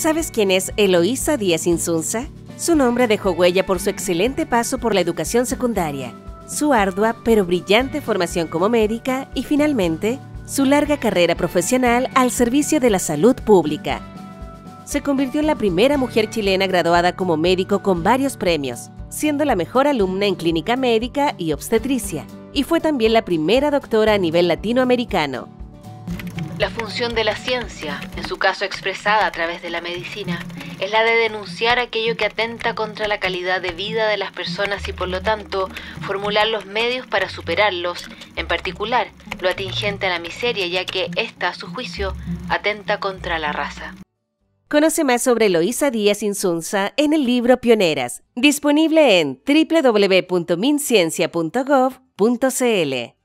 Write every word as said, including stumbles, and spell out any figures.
¿Sabes quién es Eloísa Díaz Insunza? Su nombre dejó huella por su excelente paso por la educación secundaria, su ardua pero brillante formación como médica y, finalmente, su larga carrera profesional al servicio de la salud pública. Se convirtió en la primera mujer chilena graduada como médico con varios premios, siendo la mejor alumna en clínica médica y obstetricia, y fue también la primera doctora a nivel latinoamericano. La función de la ciencia, en su caso expresada a través de la medicina, es la de denunciar aquello que atenta contra la calidad de vida de las personas y, por lo tanto, formular los medios para superarlos, en particular lo atingente a la miseria, ya que ésta, a su juicio, atenta contra la raza. Conoce más sobre Eloísa Díaz Insunza en el libro Pioneras, disponible en doble u doble u doble u punto minciencia punto gov punto c l.